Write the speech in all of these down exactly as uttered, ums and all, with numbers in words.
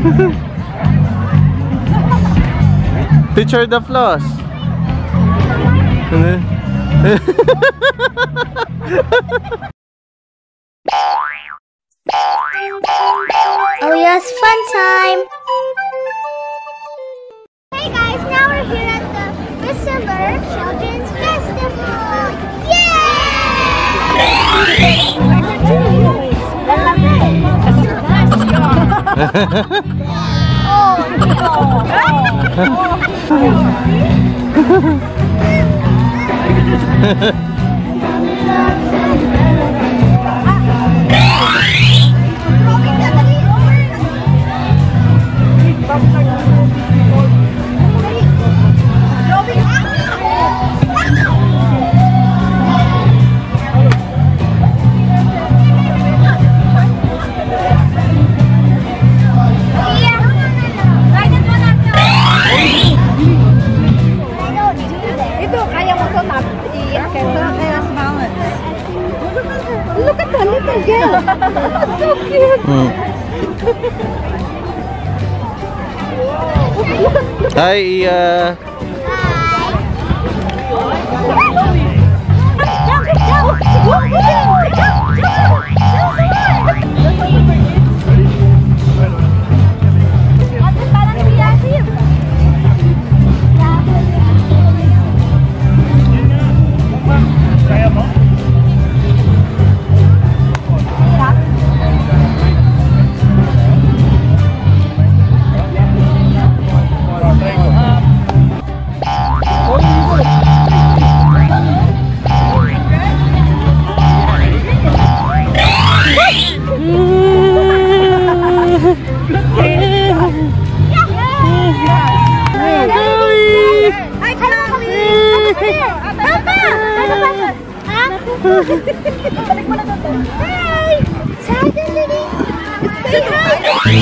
Teacher the floss. Oh yes, fun time! Hey guys, now we're here at the Whistler Children's Festival! Look at the little girl. So cute. Mm. Hi, Iya. Hi! Suddenly! Say hi!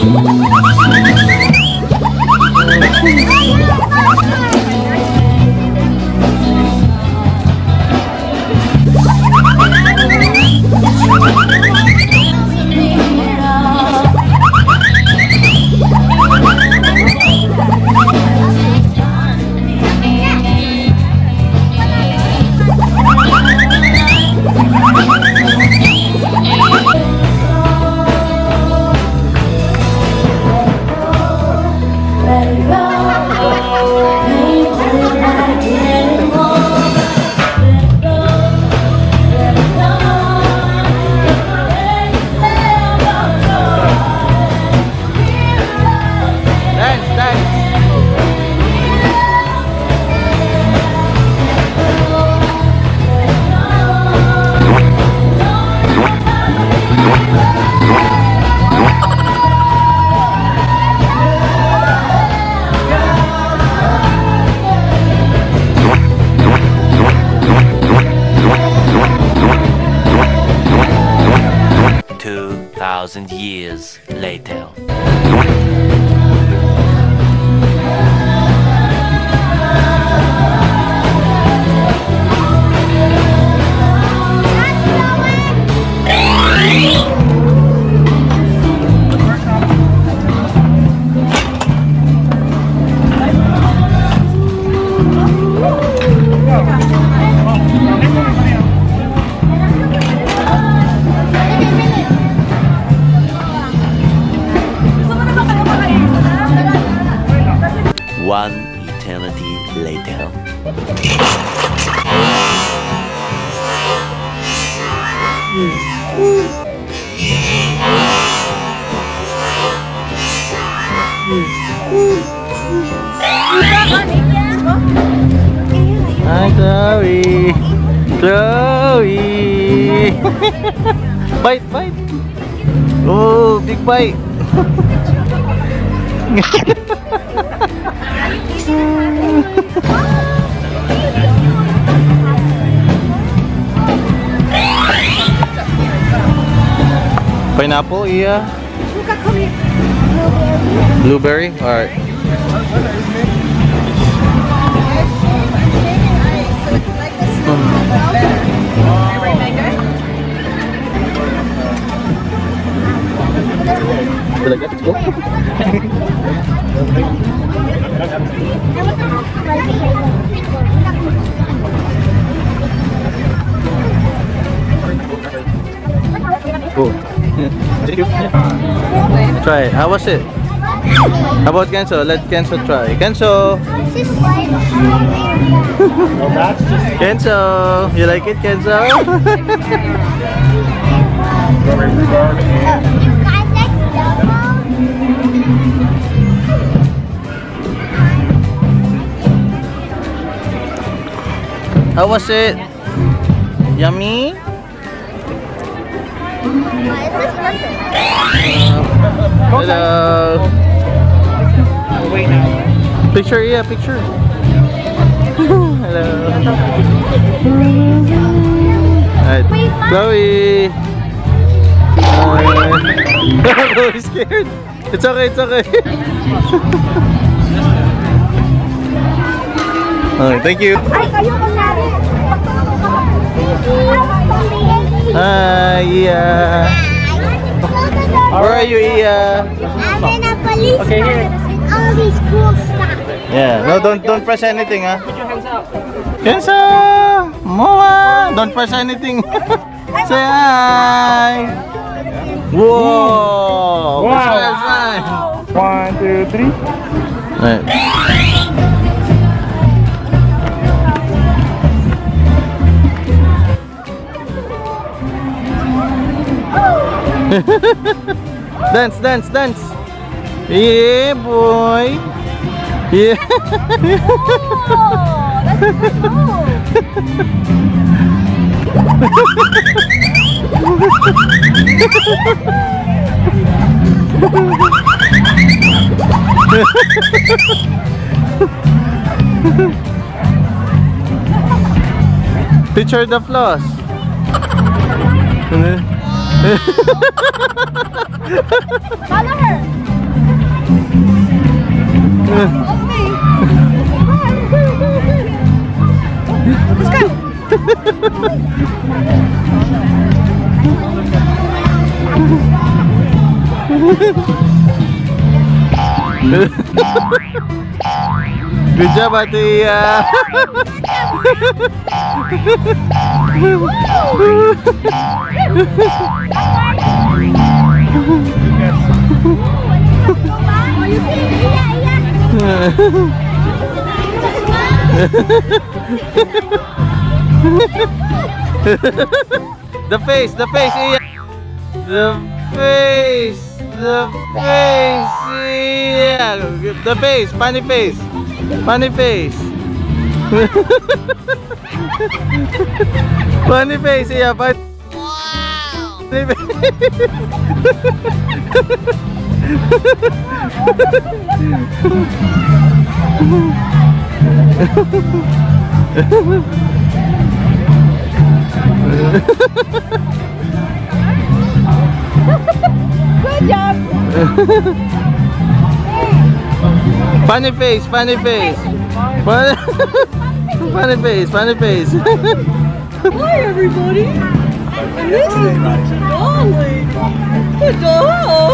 Thousand years later. One eternity later. Hi, Chloe. Chloe. Bite, bite. Oh, big bite. Pineapple, yeah. Blueberry, all right. Talaga? Let's go. Go. Try it. How was it? How about Kenzo? Let Kenzo try. Kenzo! Kenzo! You like it, Kenzo? How was it? Yummy? Hello. Picture, yeah, picture. Hello. Alright, Chloe. Uh, Chloe's scared. It's okay, it's okay. Alright, thank you. Hi, Iya. Where are you, Iya? I'm in a police Okay, here. and all these cool stuff. Yeah, no, don't don't press anything, huh? Put your hands out. Kenzo! Moa! Don't press anything. Say hi! Whoa! Wow. That's nice. One, two, three. Right. Dance, dance, dance! Yeah, boy! Yeah! Oh, that's Picture the floss. Follow her. Let's go. Good job, Ate. The face, the face, Iya. The face, the face, Iya. The face, funny face, funny face. Funny face, Iya. Funny face. Good job. Funny face, funny face. Funny, funny face, funny face. Hi everybody, and this is Dolly, the doll.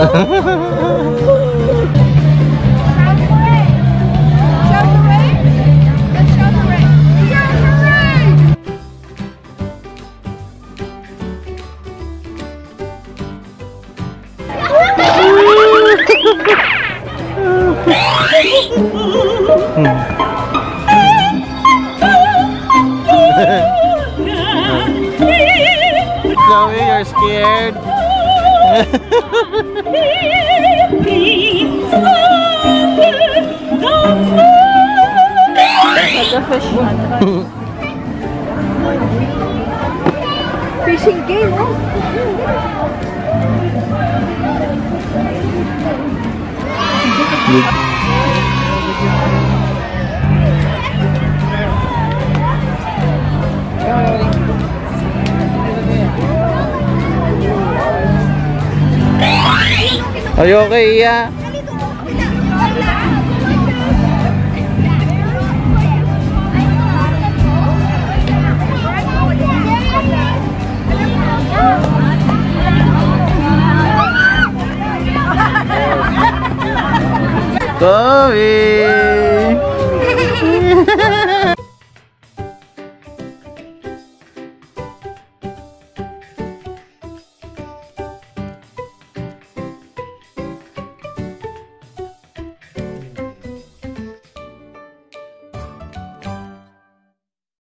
Chloe, you're scared. Fishing game, Are you okay, Iya? Chloe!